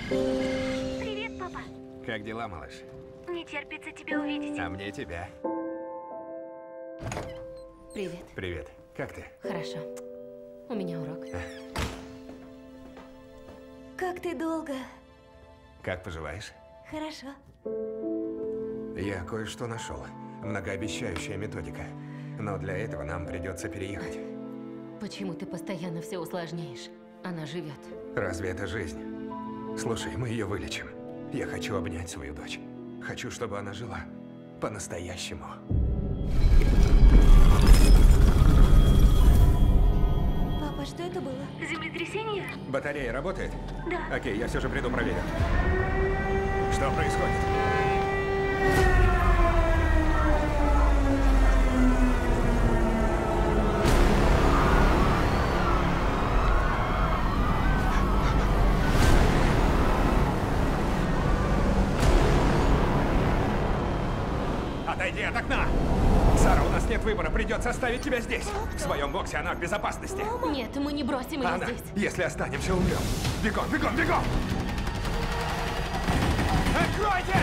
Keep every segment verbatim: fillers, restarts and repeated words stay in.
Привет, папа. Как дела, малыш? Не терпится тебя увидеть. А мне тебя. Привет. Привет. Как ты? Хорошо. У меня урок. Как ты долго? Как поживаешь? Хорошо. Я кое-что нашел. Многообещающая методика. Но для этого нам придется переехать. Почему ты постоянно все усложняешь? Она живет. Разве это жизнь? Слушай, мы ее вылечим. Я хочу обнять свою дочь. Хочу, чтобы она жила по-настоящему. Папа, что это было? Землетрясение? Батарея работает? Да. Окей, я все же приду проверю. Что происходит? Отойди от окна! Сара, у нас нет выбора, придется оставить тебя здесь. В своем боксе она в безопасности. Нет, мы не бросим ее Она, здесь. если останемся, умрем. Бегом, бегом, бегом! Откройте!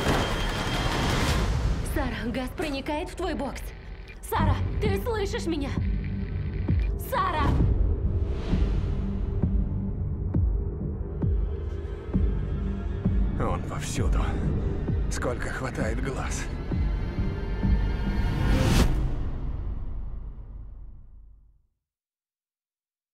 Сара, газ проникает в твой бокс. Сара, ты слышишь меня? Сара! Он повсюду. Сколько хватает глаз.